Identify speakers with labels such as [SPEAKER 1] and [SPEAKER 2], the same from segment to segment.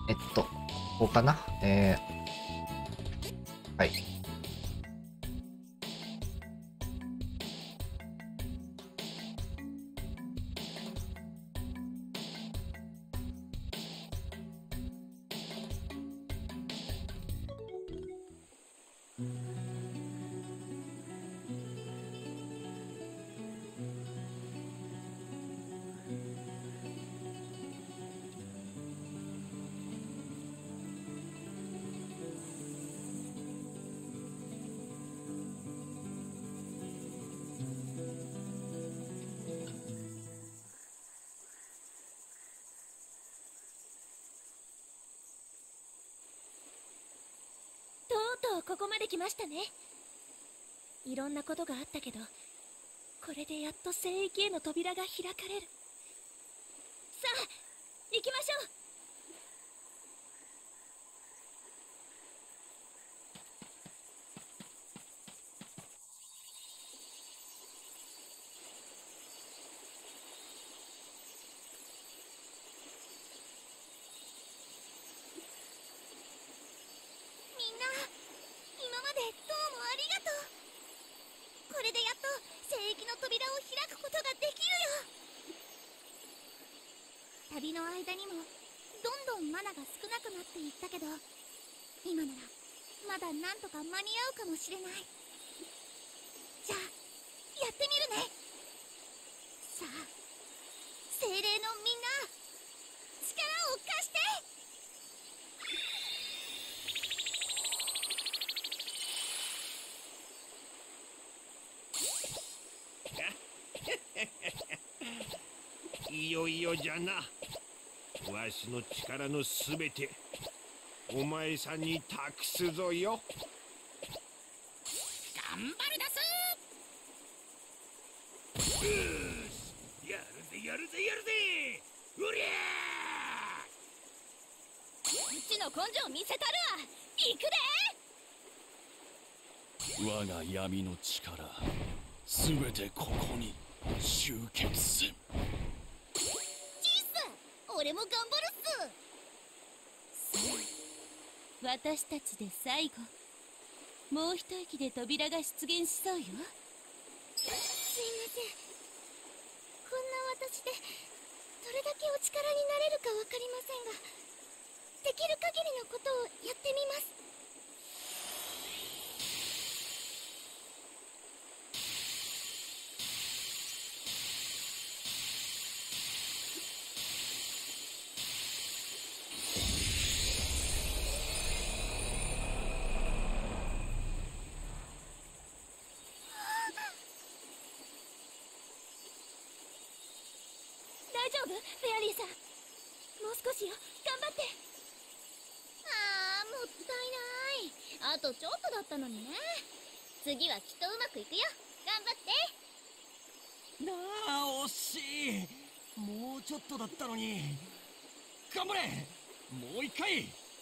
[SPEAKER 1] ここかな。はい。
[SPEAKER 2] とうとうここまで来ましたね。いろんなことがあったけど、これでやっと聖域への扉が開かれる。さあ行きましょう。みんな、今までどうもありがとう。これでやっと聖域の扉を開くことができるよ。旅の間にもどんどんマナが少なくなっていったけど、今ならまだなんとか間に合うかもしれない。じゃあやってみるね。さあ精霊のみんな、力を貸して。
[SPEAKER 3] いよいよじゃな。わしの力のすべてお前さんに託すぞよ。
[SPEAKER 4] 頑張るだす。
[SPEAKER 3] よし、やるぜやるぜやるぜ。うりゃ
[SPEAKER 2] うちの根性見せたるわ。行くで。
[SPEAKER 5] 我が闇の力すべてここに集結せん。
[SPEAKER 2] ジース、俺も頑張るっす。私たちで最後、もう一息で扉が出現しそうよ。すいません、こんな私でどれだけお力になれるかわかりませんが、できる限りのことをやってみます。大丈夫？フェアリーさん、もう少しよ、頑張って。あー、もったいない。あとちょっとだったのにね。次はきっとうまくいくよ。頑張って。
[SPEAKER 5] なあ惜しい。もうちょっとだったのに。頑張れ、もう一回。
[SPEAKER 2] みん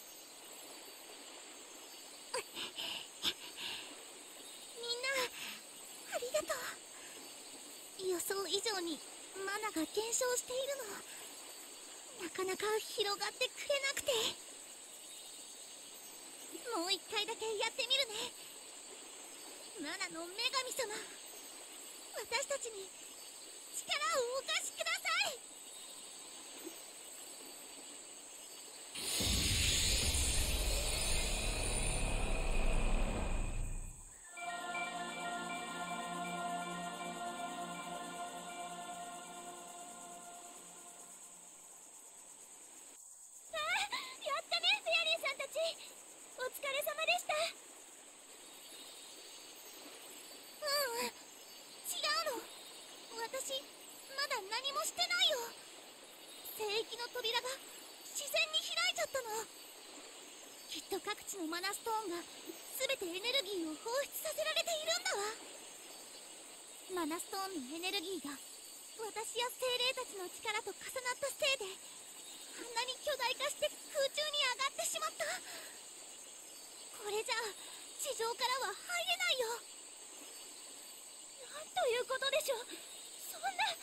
[SPEAKER 2] な、ありがとう。予想以上にマナが減少しているの。なかなか広がってくれなくて。もう一回だけやってみるね。マナの女神様、私たちに力をお貸しください。やったね、フェアリーさんたち。お疲れ様でした。ううん、違うの。私まだ何もしてないよ。聖域の扉が自然に開いちゃったの。きっと各地のマナストーンが全てエネルギーを放出させられているんだわ。マナストーンのエネルギーが私や精霊たちの力と重なったせいで、あんなに巨大化して空中に上がってしまった。これじゃあ地上からは入れないよ。なんということでしょう、そんな。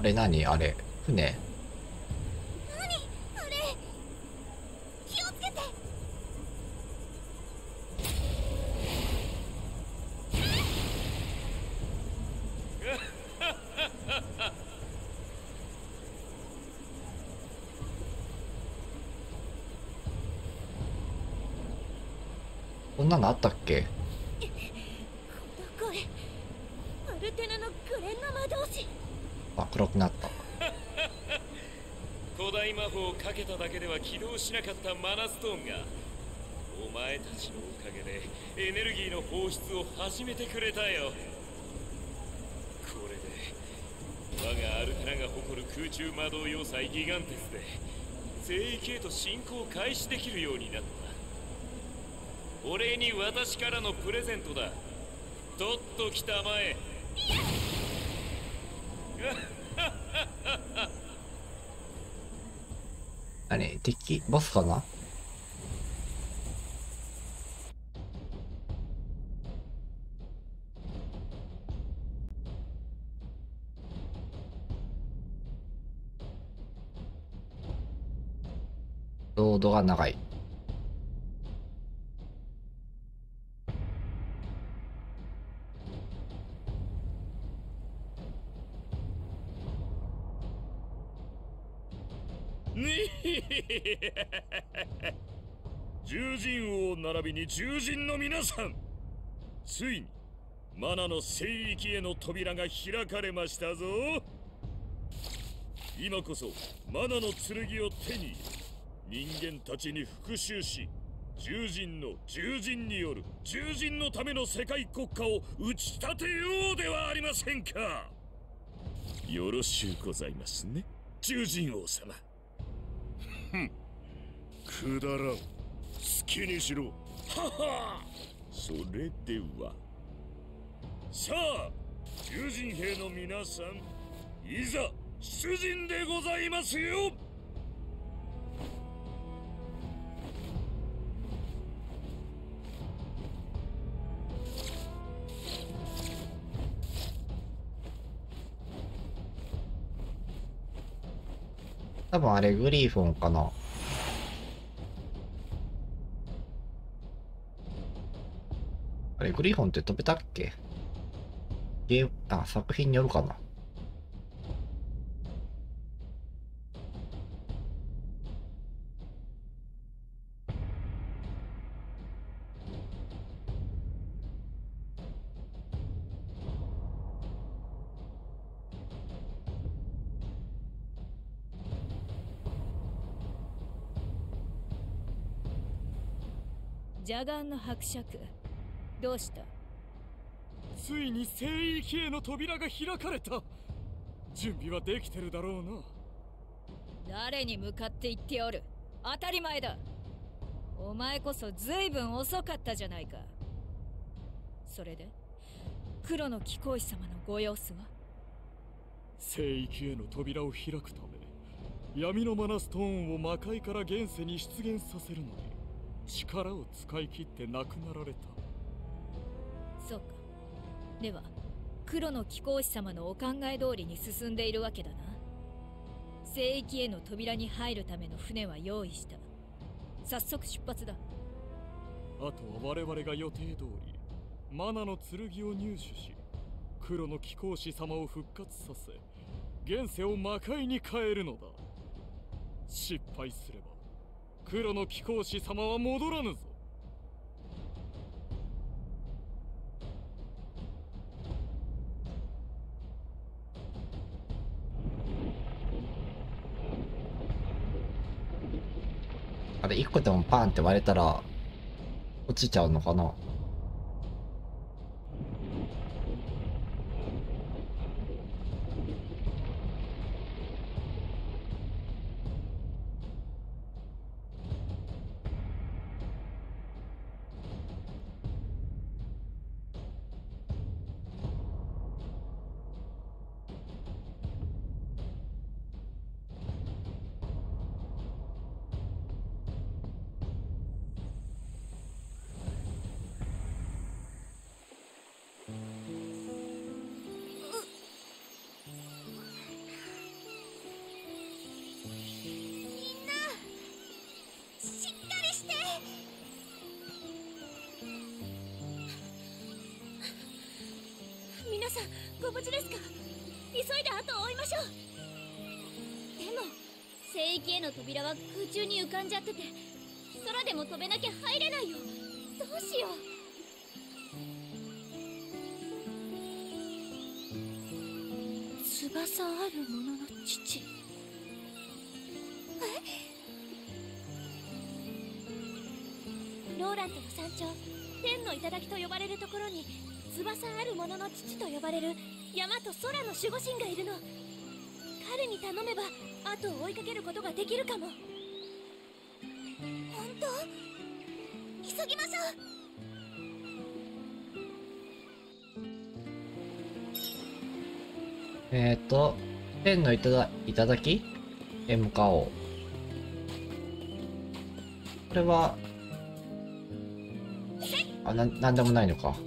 [SPEAKER 1] れ何あれ船？
[SPEAKER 2] 何あれ、気をつけて。
[SPEAKER 1] こんなのあったっけ？
[SPEAKER 2] この声、アルテナのグレンナ魔導士。
[SPEAKER 1] あ、黒くなった。
[SPEAKER 4] 古代魔法をかけただけでは起動しなかったマナストーンがお前たちのおかげでエネルギーの放出を始めてくれたよ。これで我がアルテナが誇る空中魔導要塞ギガンテスで聖域へと進行開始できるようになった。お礼に私からのプレゼントだ。とっときたまえ。
[SPEAKER 1] 何敵ボスかな？ロードが長い。
[SPEAKER 4] 獣人王並びに獣人の皆さん、ついにマナの聖域への扉が開かれましたぞ。今こそマナの剣を手に入れ、人間たちに復讐し、獣人による獣人のための世界国家を打ち立てようではありませんか。よろしゅうございますね、獣人王様。くだらん、好きにしろ。はは、それではさあ、獣人兵の皆さん、いざ出陣でございますよ。
[SPEAKER 1] 多分あれグリフォンかな。あれグリフォンって飛べたっけ？作品によるかな。
[SPEAKER 6] 邪眼の伯爵、どうした？
[SPEAKER 5] ついに聖域への扉が開かれた。準備はできてるだろうな。
[SPEAKER 6] 誰に向かって言っておる？当たり前だ。お前こそ随分遅かったじゃないか。それで黒の貴公子様のご様子は？
[SPEAKER 5] 聖域への扉を開くため、闇のマナストーンを魔界から現世に出現させるのに力を使い切って亡くなられた。
[SPEAKER 6] そうか。では黒の貴公子様のお考え通りに進んでいるわけだな。聖域への扉に入るための船は用意した。早速出発だ。
[SPEAKER 5] あとは我々が予定通りマナの剣を入手し、黒の貴公子様を復活させ、現世を魔界に変えるのだ。失敗すれば黒の貴公子様は戻らぬぞ。
[SPEAKER 1] あれ1個でもパンって割れたら落ちちゃうのかな。
[SPEAKER 2] 皆さんご無事ですか？急いで後を追いましょう。でも聖域への扉は空中に浮かんじゃってて、空でも飛べなきゃ入れないよ。どうしよう。翼ある者の父。ローラントの山頂、天の頂と呼ばれるところに翼ある者の父と呼ばれる山と空の守護神がいるの。彼に頼めば後を追いかけることができるかも。本当？急ぎましょ
[SPEAKER 1] う。天の頂へ向かおう。これはなんでもないのか。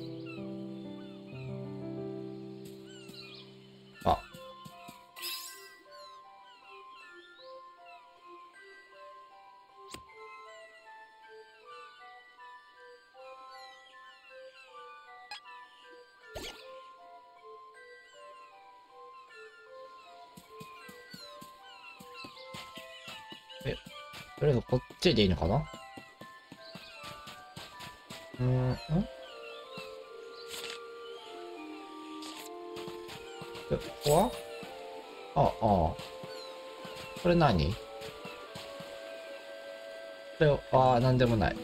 [SPEAKER 1] あ、とりあえずこっちでいいのかな。ここはこれ何？これ、なんでもない。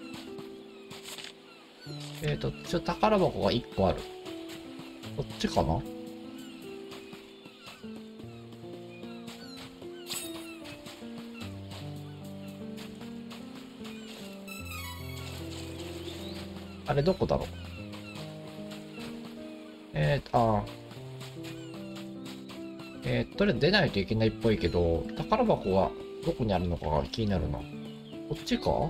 [SPEAKER 1] 宝箱が1個ある。こっちかな？あれどこだろう。とりあえず出ないといけないっぽいけど、宝箱はどこにあるのかが気になるな。こっちか？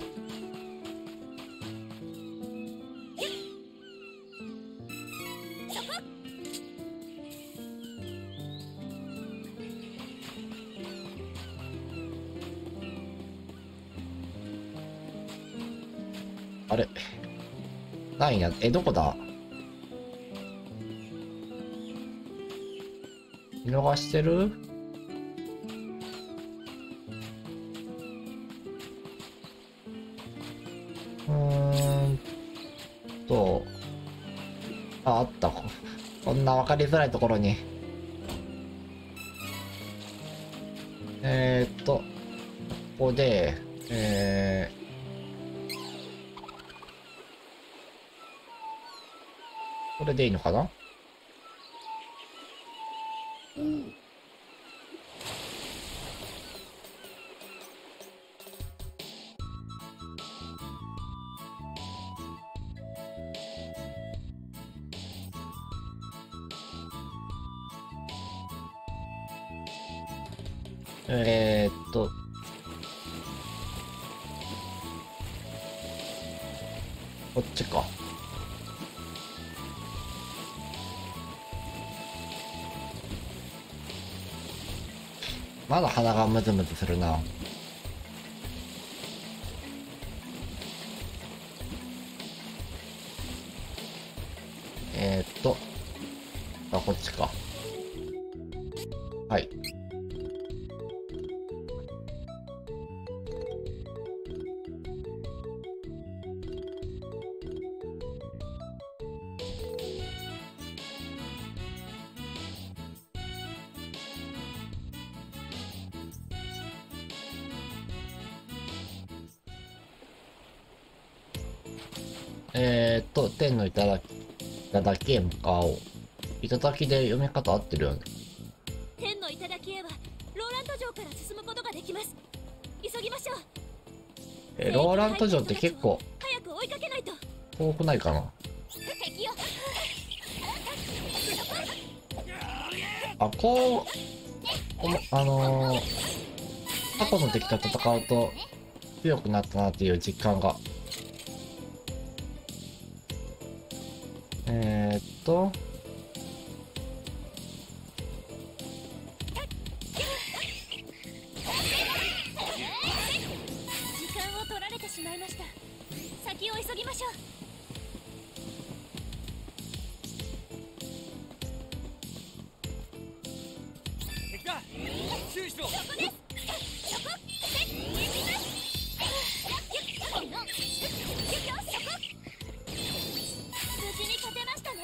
[SPEAKER 1] あれないな。どこだ？見逃してる？あった。こんな分かりづらいところに。ここで、これでいいのかな？こっちか。まだ鼻がムズムズするな。こっちか。はい。天の頂へ向かおう。頂で読み方合ってるよね。
[SPEAKER 2] 天の頂へはローラント城から進むことができます。急ぎましょう。
[SPEAKER 1] ローラント城って結構
[SPEAKER 2] 早く追いかけないと。
[SPEAKER 1] 遠くないかな。
[SPEAKER 2] 敵よ。
[SPEAKER 1] 過去の敵と戦うと強くなったなっていう実感が。
[SPEAKER 2] 時間を取られてしまいました。先を急ぎましょう。 無事に勝てましたね。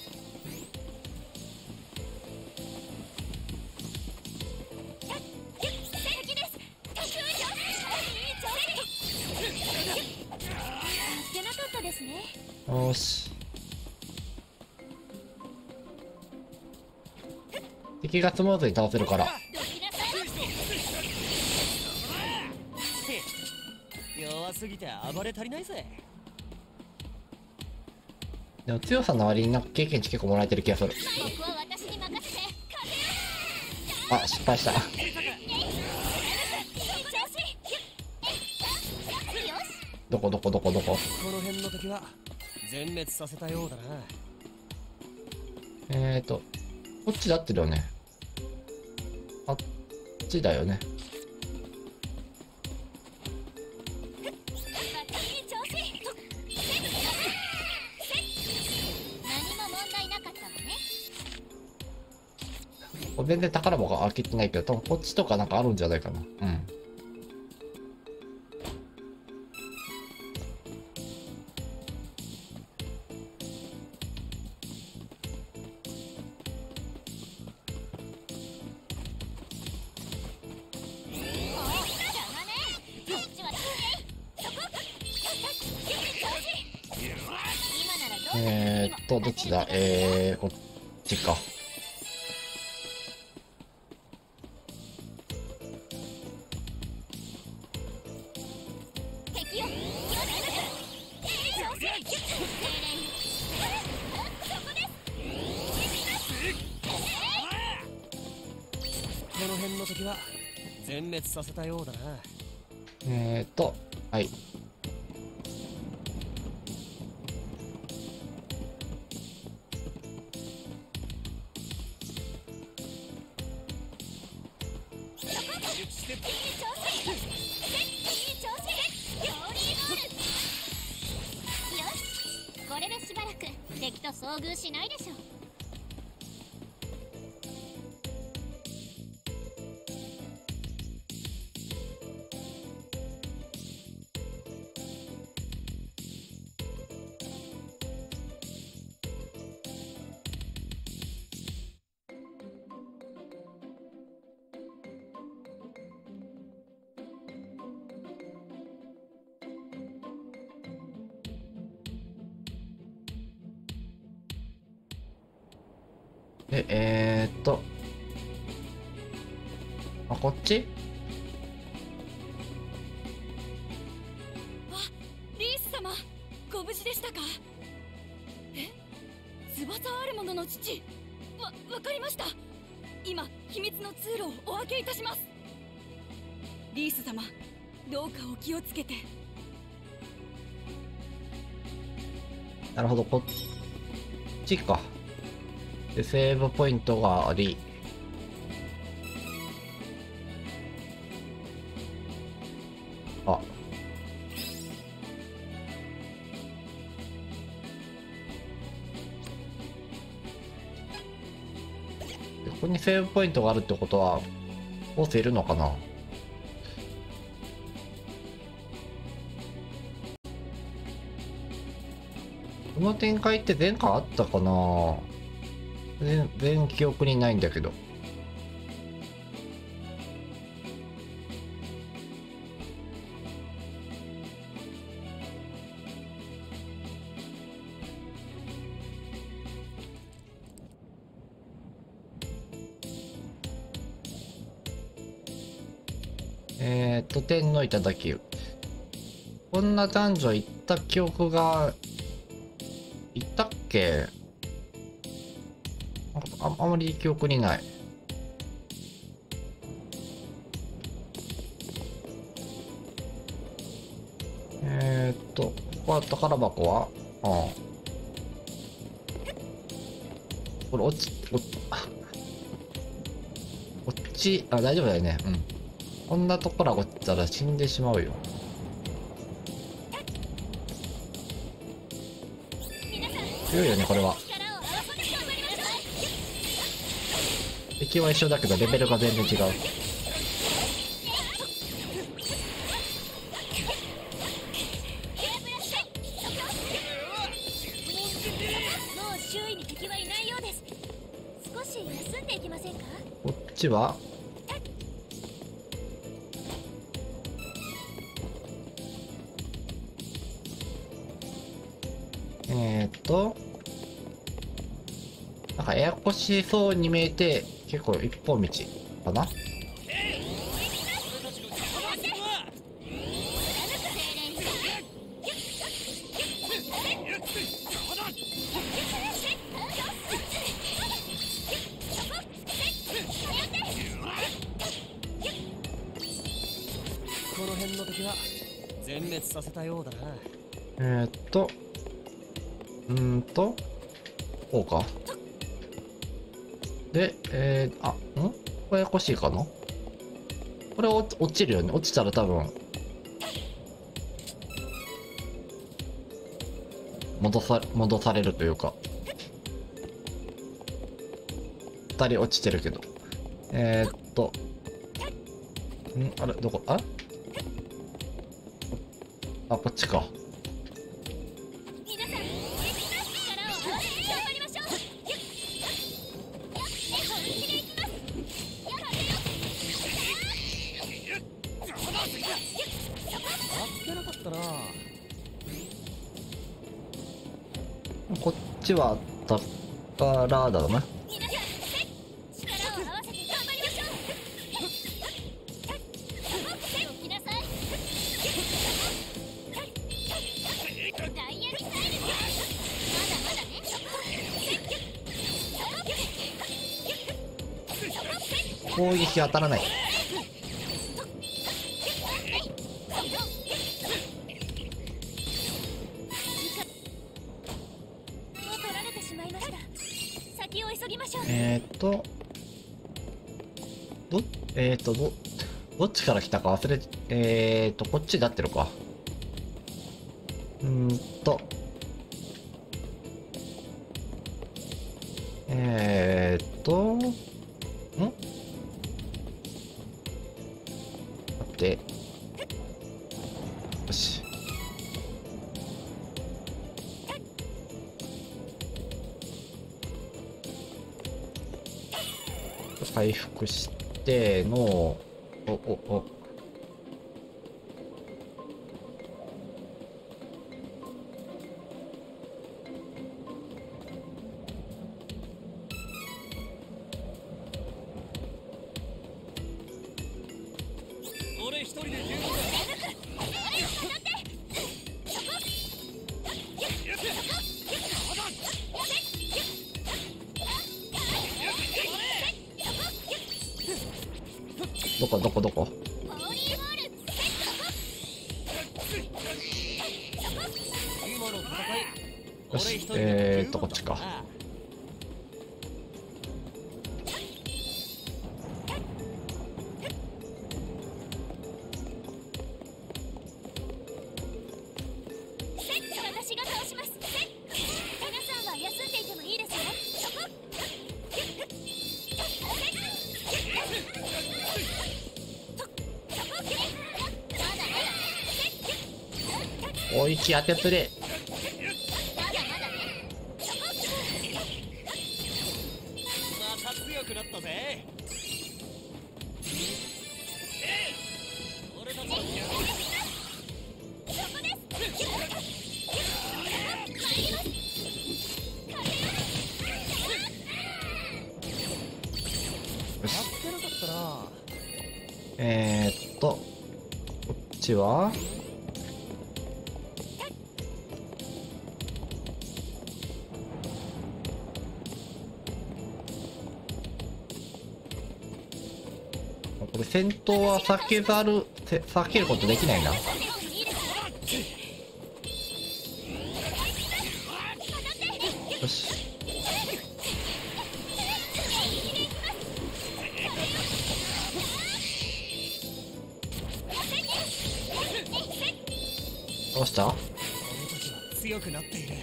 [SPEAKER 2] 敵です。いけなかったですね。
[SPEAKER 1] よし。敵がスムーズに倒せるから。
[SPEAKER 7] 弱すぎて暴れ足りないぜ。
[SPEAKER 1] でも強さの割になんか経験値結構もらえてる気がする。
[SPEAKER 2] 僕は私に任せて。
[SPEAKER 1] あ、失敗した。どこどこどこどこ。
[SPEAKER 7] この辺の敵は全滅させたようだな。
[SPEAKER 1] こっちだってるよね。あっちだよね。全然宝箱開けてないけど、多分こっちとかなんかあるんじゃないかな。うん。どっちだこっちか。
[SPEAKER 7] この辺の敵は全滅させたようだな。
[SPEAKER 1] はい。
[SPEAKER 2] これでしばらく敵と遭遇しないでしょう。
[SPEAKER 1] で、こっち？
[SPEAKER 6] リース様、ご無事でしたか？え？翼ある者の父？わかりました。今、秘密の通路をお開けいたします。リース様、どうかお気をつけて。
[SPEAKER 1] なるほど、こっちか。で、セーブポイントがあり、あ、ここにセーブポイントがあるってことはボスいるのかな。この展開って前回あったかな。全然記憶にないんだけど。天の頂。こんな男女行った記憶が、行ったっけ？あまり記憶にない。ここは宝箱は？これ落ち、大丈夫だよね。うん。こんなところが落ちたら死んでしまうよ。強いよね、これは。敵は一緒だけどレベルが全然違う。
[SPEAKER 2] 周囲に敵はいないようです。少し休んでいきませんか？
[SPEAKER 1] こっちはなんかややこしそうに見えて結構一本道かな。
[SPEAKER 7] この辺の敵は全滅させたようだな。
[SPEAKER 1] こうか。で、これややこしいかな。これ落ちるよね。落ちたら多分戻されるというか、2人落ちてるけど、あれどこ、こっちか。
[SPEAKER 2] 皆さん、力を合わせて頑張りましょう。本気でいきます。
[SPEAKER 7] あってなかったな。
[SPEAKER 1] こっちはタッカラーダだな。
[SPEAKER 2] 皆さん、力を合わせて頑張りましょう。起きなさい。ダイヤミサイル。まだまだね。
[SPEAKER 1] 攻撃当たらない。
[SPEAKER 2] 取られてしまいました。先を急ぎましょう。
[SPEAKER 1] どっちから来たか忘れこっちになってるか。待って。よし。回復しての、
[SPEAKER 7] 俺一人で十分だ。
[SPEAKER 1] どこ
[SPEAKER 7] 今の戦い、
[SPEAKER 1] よし、
[SPEAKER 7] 俺一人で十分だ。
[SPEAKER 1] こっちか。
[SPEAKER 2] 私が倒します。皆さんは休んでいてもいいですよ。
[SPEAKER 1] おいき当てつれ。
[SPEAKER 7] また強くなったぜ。俺たちの
[SPEAKER 1] よし。
[SPEAKER 7] やってなかったな。
[SPEAKER 1] こっちはこれ戦闘は避けることできないな。よし。どうした？
[SPEAKER 7] 俺たちは強くなっている。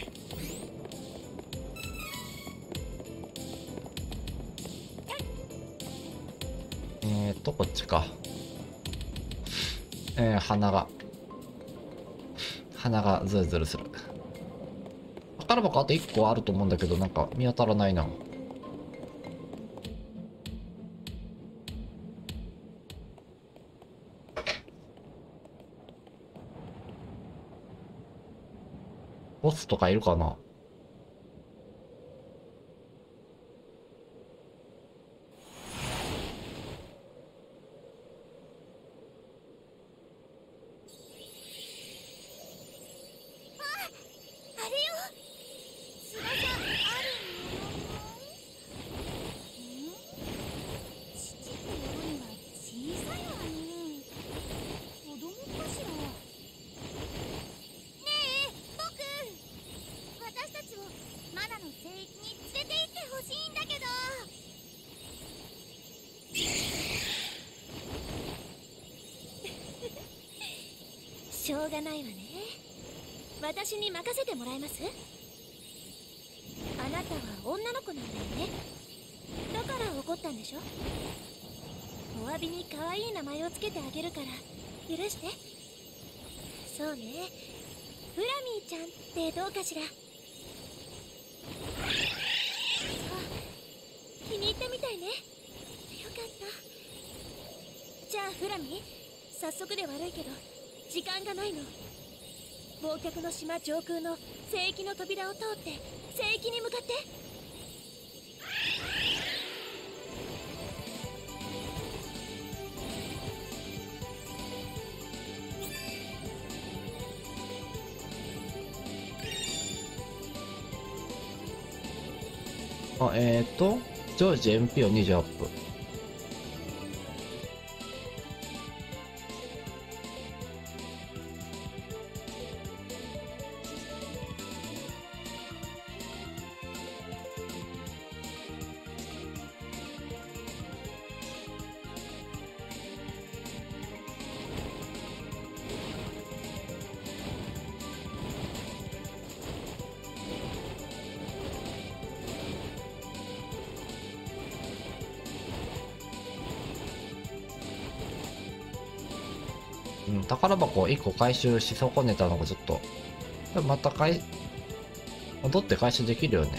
[SPEAKER 1] こっちか。鼻がズルズルする。他宝箱あと1個あると思うんだけど、なんか見当たらないな。ボスとかいるかな。
[SPEAKER 2] あれよ、翼あるものの父ってよりは小さいわね。子供かしら。ねえ僕、私たちをマナの聖域に連れて行ってほしいんだけど。しょうがないわね。私に任せてもらえます？あなたは女の子なんだよね。だから怒ったんでしょ。お詫びに可愛い名前をつけてあげるから許して。そうね、フラミーちゃんってどうかしら。そう、気に入ったみたいね。よかった。じゃあフラミー、早速で悪いけど時間がないの。忘却の島上空の聖域の扉を通って聖域に向かって。
[SPEAKER 1] 常時 MP を20アップ。宝箱を1個回収し損ねたのがちょっと、また戻って回収できるよね。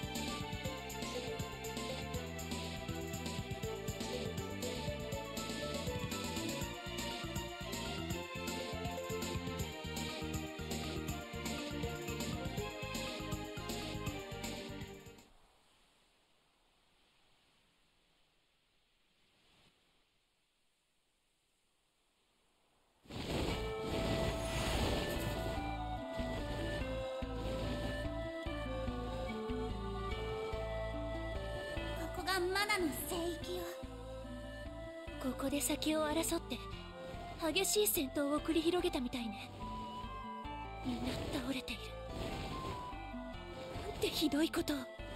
[SPEAKER 2] ここがマナの聖域よ。
[SPEAKER 8] ここで先を争って激しい戦闘を繰り広げたみたいね。みんな倒れている。なんてひどいことを。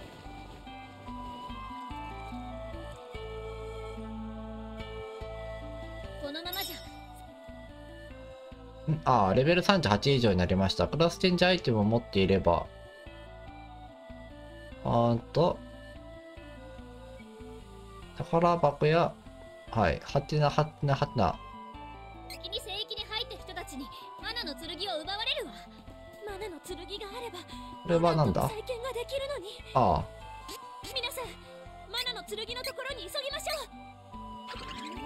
[SPEAKER 2] このままじゃ。
[SPEAKER 1] レベル38以上になりました。クラスチェンジアイテムを持っていれば、宝箱や、はい、はてな。
[SPEAKER 2] 先に聖域に入った人たちにマナの剣を奪われるわ。
[SPEAKER 8] マナの剣があれば
[SPEAKER 1] これはなんだ？
[SPEAKER 8] 再建ができるのに。
[SPEAKER 1] ああ。
[SPEAKER 8] 皆さん、マナの剣のところに急ぎましょう。